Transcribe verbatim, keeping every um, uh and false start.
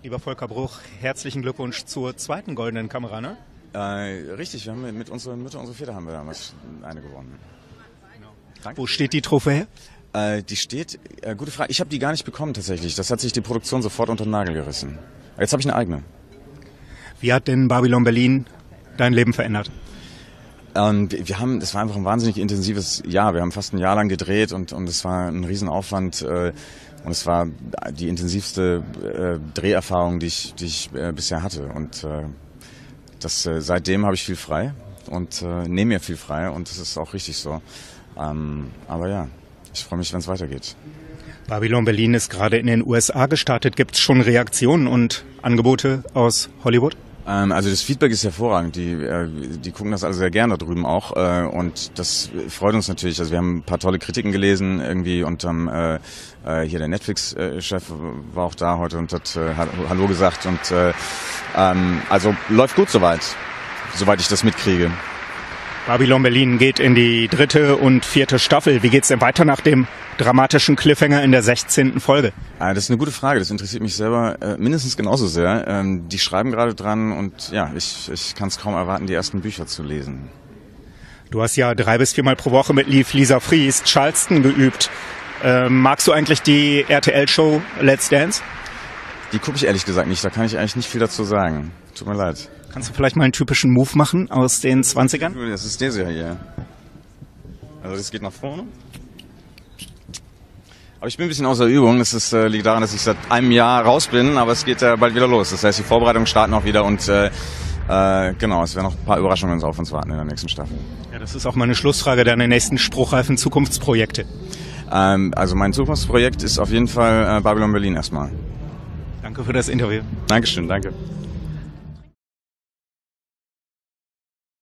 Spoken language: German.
Lieber Volker Bruch, herzlichen Glückwunsch zur zweiten goldenen Kamera, ne? Äh, richtig, wir haben mit unserer Mütter, unsere Väter haben wir damals eine gewonnen. Genau. Danke. Wo steht die Trophäe? Äh, die steht, äh, gute Frage, ich habe die gar nicht bekommen tatsächlich. Das hat sich die Produktion sofort unter den Nagel gerissen. Jetzt habe ich eine eigene. Wie hat denn Babylon Berlin dein Leben verändert? Ähm, wir haben, das war einfach ein wahnsinnig intensives Jahr. Wir haben fast ein Jahr lang gedreht und, und es war ein Riesenaufwand. Äh, und es war die intensivste äh, Dreherfahrung, die ich, die ich äh, bisher hatte. Und äh, das, äh, seitdem habe ich viel frei und äh, nehme mir viel frei. Und das ist auch richtig so. Ähm, aber ja, ich freue mich, wenn es weitergeht. Babylon Berlin ist gerade in den U S A gestartet. Gibt es schon Reaktionen und Angebote aus Hollywood? Ähm, also das Feedback ist hervorragend. Die, äh, die gucken das alle sehr gerne da drüben auch. Äh, und das freut uns natürlich. Also wir haben ein paar tolle Kritiken gelesen irgendwie und ähm, äh, hier der Netflix-Chef war auch da heute und hat äh, Hallo gesagt. Und äh, ähm, also läuft gut soweit, soweit ich das mitkriege. Babylon Berlin geht in die dritte und vierte Staffel. Wie geht's denn weiter nach dem dramatischen Cliffhanger in der sechzehnten Folge? Ah, das ist eine gute Frage. Das interessiert mich selber äh, mindestens genauso sehr. Ähm, die schreiben gerade dran und ja, ich, ich kann es kaum erwarten, die ersten Bücher zu lesen. Du hast ja drei bis viermal pro Woche mit Liv Lisa Fries Charleston geübt. Ähm, magst du eigentlich die R T L-Show Let's Dance? Die gucke ich ehrlich gesagt nicht. Da kann ich eigentlich nicht viel dazu sagen. Tut mir leid. Kannst du vielleicht mal einen typischen Move machen aus den zwanzigern? Das ist der hier. Also das geht nach vorne. Aber ich bin ein bisschen außer Übung. Das ist, äh, liegt daran, dass ich seit einem Jahr raus bin, aber es geht äh, bald wieder los. Das heißt, die Vorbereitungen starten auch wieder und äh, äh, genau, es werden noch ein paar Überraschungen auf uns warten in der nächsten Staffel. Ja, das ist auch meine Schlussfrage deiner nächsten spruchreifen Zukunftsprojekte. Ähm, also mein Zukunftsprojekt ist auf jeden Fall äh, Babylon Berlin erstmal. Danke für das Interview. Dankeschön, danke.